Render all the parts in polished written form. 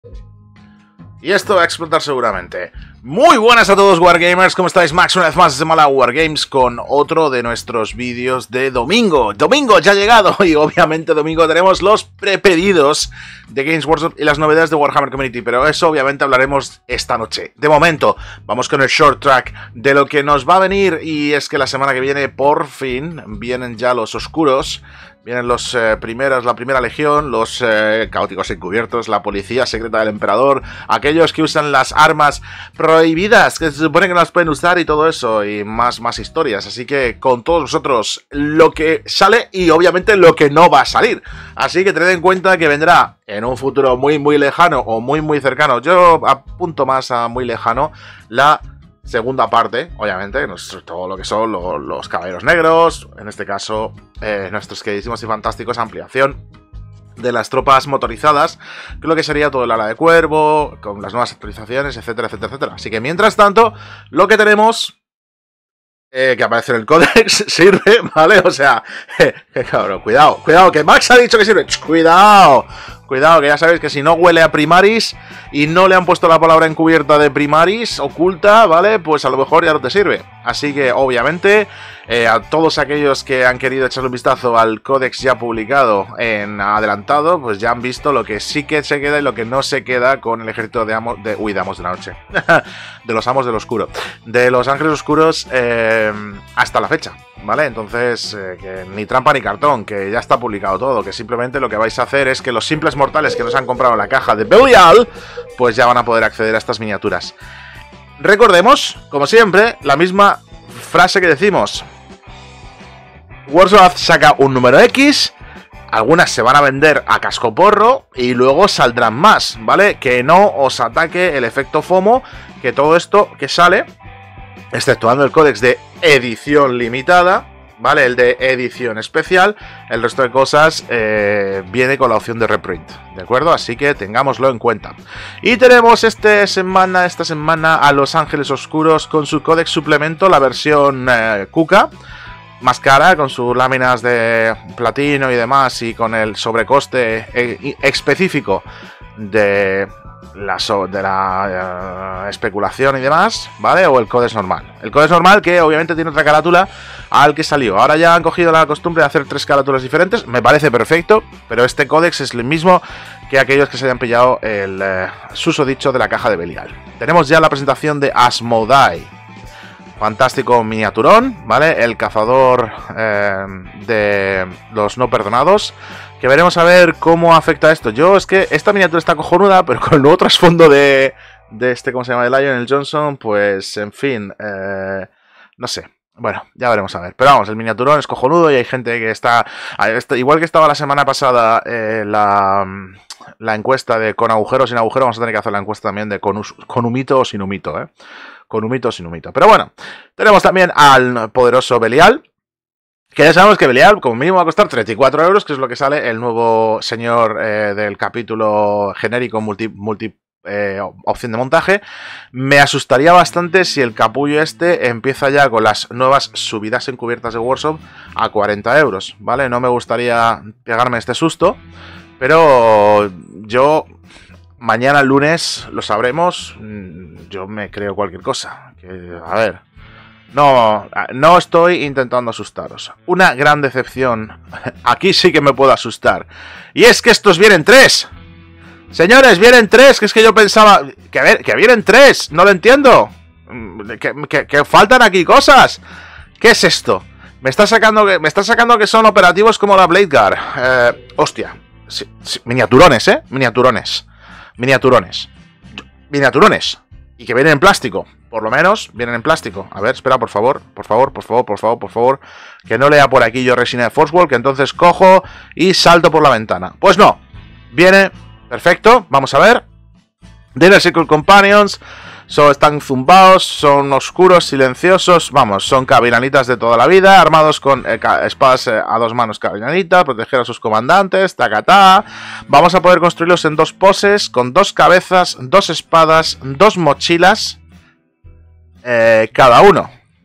Y esto va a explotar seguramente. Muy buenas a todos, Wargamers, ¿cómo estáis? Max, una vez más desde Málaga Wargames con otro de nuestros vídeos de domingo. Domingo ya ha llegado y obviamente domingo tenemos los prepedidos de Games Workshop y las novedades de Warhammer Community, pero eso obviamente hablaremos esta noche. De momento, vamos con el short track de lo que nos va a venir, y es que la semana que viene por fin vienen ya los oscuros. Vienen los la primera legión, los caóticos encubiertos, la policía secreta del emperador, aquellos que usan las armas prohibidas, que se supone que no las pueden usar y todo eso, y más historias. Así que con todos vosotros lo que sale y obviamente lo que no va a salir. Así que tened en cuenta que vendrá en un futuro muy lejano o muy cercano. Yo apunto más a muy lejano la segunda parte, obviamente, todo lo que son los caballeros negros, en este caso nuestros queridísimos y fantásticos ampliación de las tropas motorizadas, que lo que sería todo el ala de cuervo, con las nuevas actualizaciones, etcétera. Así que mientras tanto, lo que tenemos que aparece en el códex sirve, ¿vale? O sea, cabrón, cuidado, que Max ha dicho que sirve. Cuidado, que ya sabéis que si no huele a Primaris y no le han puesto la palabra encubierta de Primaris oculta, ¿vale? Pues a lo mejor ya no te sirve. Así que, obviamente, a todos aquellos que han querido echarle un vistazo al códex ya publicado en adelantado, pues ya han visto lo que sí que se queda y lo que no se queda con el ejército de amos de la noche. De los amos del oscuro. De los ángeles oscuros hasta la fecha, ¿vale? Entonces, que ni trampa ni cartón, que ya está publicado todo, que simplemente lo que vais a hacer es que los simples mortales que nos han comprado la caja de Belial, pues ya van a poder acceder a estas miniaturas. Recordemos, como siempre, la misma frase que decimos. Workshop saca un número X, algunas se van a vender a cascoporro y luego saldrán más, ¿vale? Que no os ataque el efecto FOMO, que todo esto que sale, exceptuando el códex de edición limitada, ¿vale? El de edición especial, el resto de cosas viene con la opción de reprint, ¿de acuerdo? Así que tengámoslo en cuenta. Y tenemos esta semana a los Ángeles Oscuros con su códex suplemento, la versión Kuka, más cara, con sus láminas de platino y demás, y con el sobrecoste específico de la especulación y demás, ¿vale? O el códex normal. El códex normal, que obviamente tiene otra carátula al que salió. Ahora ya han cogido la costumbre de hacer 3 carátulas diferentes. Me parece perfecto, pero este códex es el mismo que aquellos que se hayan pillado el susodicho de la caja de Belial. Tenemos ya la presentación de Asmodai. Fantástico miniaturón, ¿vale? El cazador de los no perdonados. Que veremos a ver cómo afecta esto. Es que esta miniatura está cojonuda, pero con el nuevo trasfondo de este, ¿cómo se llama? De Lionel Johnson, pues, en fin, no sé. Bueno, ya veremos a ver. Pero vamos, el miniaturón es cojonudo y hay gente que está... Igual que estaba la semana pasada la encuesta de con agujero o sin agujero, vamos a tener que hacer la encuesta también de con humito o sin humito, ¿eh? Con humito o sin humito. Pero bueno, tenemos también al poderoso Belial. Que ya sabemos que Belial como mínimo va a costar 34 euros, que es lo que sale el nuevo señor del capítulo genérico opción de montaje. Me asustaría bastante si el capullo este empieza ya con las nuevas subidas encubiertas de Workshop a 40 euros, ¿vale? No me gustaría pegarme este susto, pero yo... Mañana lunes lo sabremos. Yo me creo cualquier cosa. A ver. No estoy intentando asustaros. Una gran decepción. Aquí sí que me puedo asustar. Y es que estos vienen 3. Señores, vienen 3. Que es que yo pensaba... Que vienen 3. No lo entiendo. Que faltan aquí cosas. ¿Qué es esto? Me está sacando que son operativos como la Blade Guard. Hostia. Sí, miniaturones, ¿eh? Miniaturones. Y que vienen en plástico. Por lo menos vienen en plástico. A ver, espera, por favor. Que no lea por aquí yo resina de Forcewall, que entonces cojo y salto por la ventana. Pues no. Viene perfecto. Vamos a ver. Dinner Circle Companions. Están zumbados, son oscuros, silenciosos, vamos, son cabinanitas de toda la vida, armados con espadas a 2 manos cabinanitas, proteger a sus comandantes, tacatá. Vamos a poder construirlos en 2 poses, con 2 cabezas, 2 espadas, 2 mochilas, cada uno.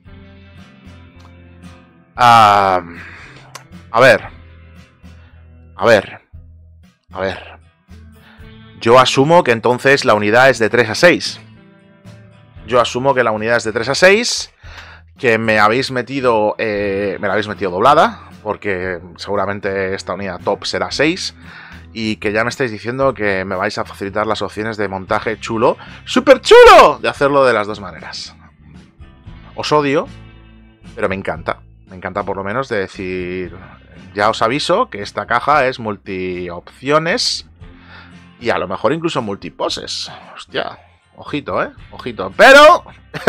A ver. yo asumo que entonces la unidad es de 3 a 6. Yo asumo que la unidad es de 3 a 6, que me habéis metido, me la habéis metido doblada, porque seguramente esta unidad top será 6, y que ya me estáis diciendo que me vais a facilitar las opciones de montaje chulo, súper chulo, de hacerlo de las dos maneras. Os odio, pero me encanta por lo menos de decir, ya os aviso que esta caja es multi-opciones y a lo mejor incluso multiposes. Hostia, ojito, ojito, pero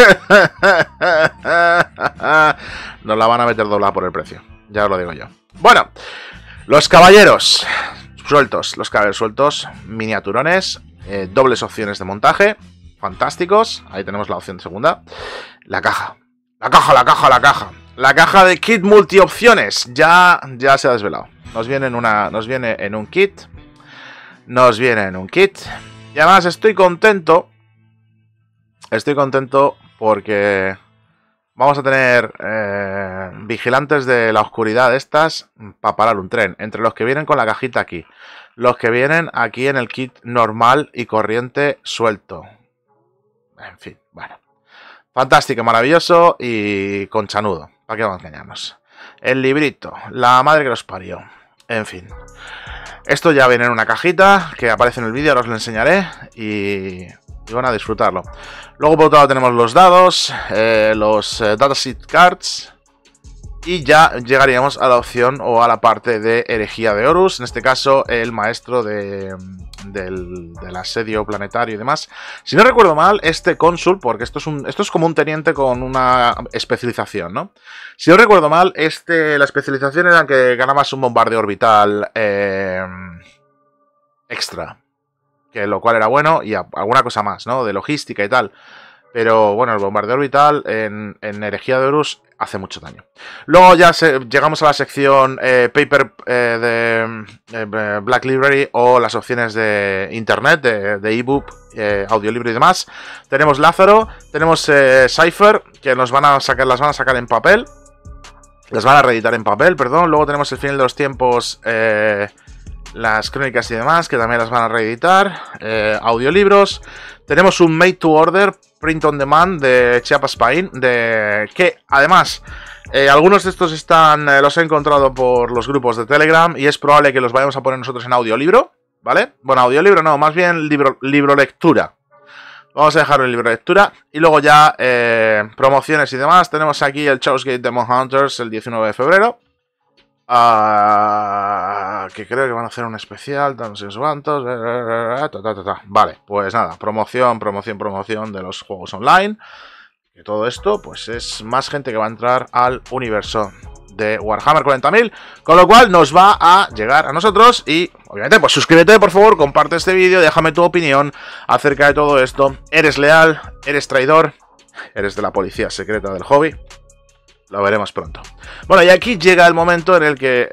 nos la van a meter doblada por el precio, ya os lo digo yo. Bueno, los caballeros sueltos, miniaturones, dobles opciones de montaje, fantásticos. Ahí tenemos la opción segunda. La caja de kit multiopciones ya se ha desvelado. Nos viene en un kit. Y además estoy contento porque vamos a tener vigilantes de la oscuridad estas para parar un tren. Entre los que vienen con la cajita aquí, los que vienen aquí en el kit normal y corriente suelto. En fin, bueno. Fantástico, maravilloso y conchanudo. ¿Para qué vamos a engañarnos? El librito, la madre que los parió. En fin. Esto ya viene en una cajita que aparece en el vídeo, ahora os lo enseñaré. Y van a disfrutarlo. Luego por otro lado tenemos los dados, los dataset cards. Y ya llegaríamos a la opción o a la parte de herejía de Horus. En este caso, el maestro del asedio planetario y demás. Si no recuerdo mal, este cónsul, porque esto es como un teniente con una especialización, ¿no? Si no recuerdo mal, la especialización era que ganabas un bombardeo orbital extra. Que lo cual era bueno, y alguna cosa más, ¿no? De logística y tal. Pero bueno, el bombardeo orbital en herejía de Horus hace mucho daño. Luego ya llegamos a la sección paper de Black Library o las opciones de internet, de ebook, audiolibro y demás. Tenemos Lázaro, tenemos Cypher, que las van a sacar en papel. Las van a reeditar en papel, perdón. Luego tenemos el final de los tiempos, las crónicas y demás, que también las van a reeditar. Audiolibros. Tenemos un Made to Order, Print on Demand de Chiapas Paint, que además algunos de estos los he encontrado por los grupos de Telegram y es probable que los vayamos a poner nosotros en audiolibro, ¿vale? Bueno, audiolibro no, más bien libro lectura. Vamos a dejarlo en libro lectura y luego ya promociones y demás. Tenemos aquí el Chaos Gate Demon Hunters el 19 de febrero. Que creo que van a hacer un especial, no sé cuántos. Vale, pues nada, promoción de los juegos online. Que todo esto, pues es más gente que va a entrar al universo de Warhammer 40.000. Con lo cual nos va a llegar a nosotros. Y obviamente, pues suscríbete, por favor, comparte este vídeo, déjame tu opinión acerca de todo esto. ¿Eres leal? ¿Eres traidor? ¿Eres de la policía secreta del hobby? Lo veremos pronto. Bueno, y aquí llega el momento en el que...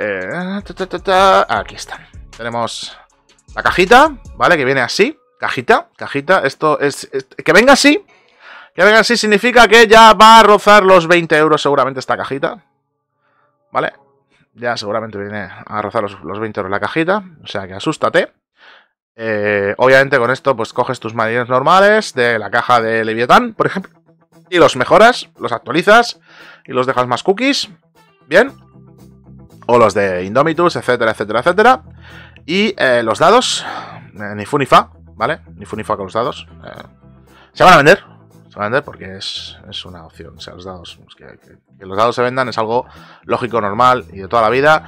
aquí está. Tenemos la cajita, ¿vale? Que viene así. Cajita. Esto es... que venga así. Que venga así significa que ya va a rozar los 20 euros seguramente esta cajita. ¿Vale? Ya seguramente viene a rozar los 20 euros la cajita. O sea que asústate. Obviamente con esto pues coges tus marines normales de la caja de Leviatán, por ejemplo. Y los mejoras, los actualizas y los dejas más cookies, ¿bien? O los de Indomitus, etcétera. Y los dados, ni fu ni fa, ¿vale? Ni fu ni fa con los dados. Se van a vender porque es una opción. O sea, los dados, pues que los dados se vendan es algo lógico, normal y de toda la vida.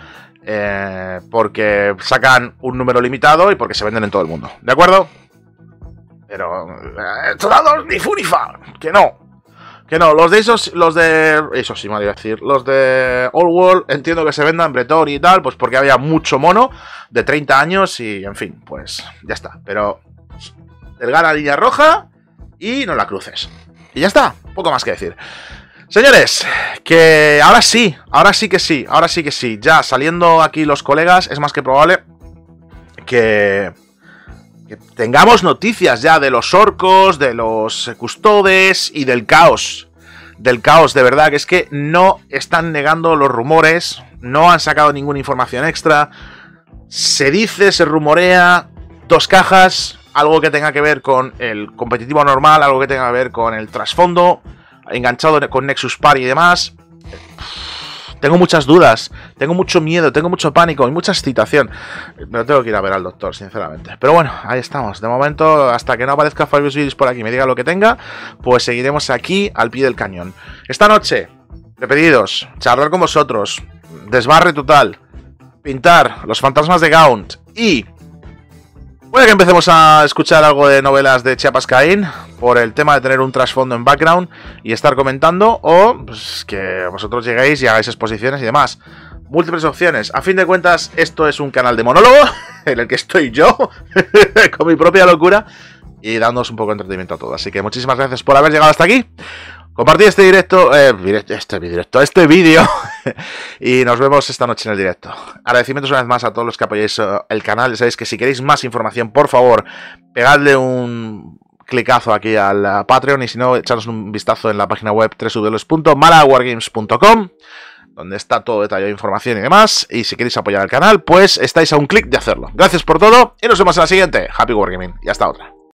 Porque sacan un número limitado y porque se venden en todo el mundo, ¿de acuerdo? Pero estos dados ni fu ni fa, que no, los de esos sí me voy a decir, los de Old World entiendo que se vendan Breton y tal, pues porque había mucho mono de 30 años y en fin, pues ya está, pero delgada la línea roja y no la cruces. Y ya está, poco más que decir. Señores, que ahora sí que sí, ya saliendo aquí los colegas, es más que probable que tengamos noticias ya de los orcos, de los custodes y del caos. Del caos, de verdad, que es que no están negando los rumores, no han sacado ninguna información extra. Se dice, se rumorea, 2 cajas, algo que tenga que ver con el competitivo normal, algo que tenga que ver con el trasfondo, enganchado con Nexus Party y demás. Tengo muchas dudas, tengo mucho miedo, tengo mucho pánico y mucha excitación. Me tengo que ir a ver al doctor, sinceramente. Pero bueno, ahí estamos. De momento, hasta que no aparezca Fabius Videos por aquí y me diga lo que tenga, pues seguiremos aquí al pie del cañón. Esta noche, de pedidos, charlar con vosotros, desbarre total, pintar los fantasmas de Gaunt y... puede que empecemos a escuchar algo de novelas de Chiapas Caín por el tema de tener un trasfondo en background y estar comentando, o pues, que vosotros lleguéis y hagáis exposiciones y demás. Múltiples opciones. A fin de cuentas, esto es un canal de monólogo en el que estoy yo con mi propia locura y dándoos un poco de entretenimiento a todos. Así que muchísimas gracias por haber llegado hasta aquí. Compartid este vídeo y nos vemos esta noche en el directo. Agradecimientos una vez más a todos los que apoyáis el canal. Ya sabéis que si queréis más información, por favor, pegadle un clicazo aquí al Patreon y si no, echaros un vistazo en la página web www.malawargames.com, donde está todo detallado de información y demás. Y si queréis apoyar el canal, pues estáis a un clic de hacerlo. Gracias por todo y nos vemos en la siguiente. Happy Wargaming y hasta otra.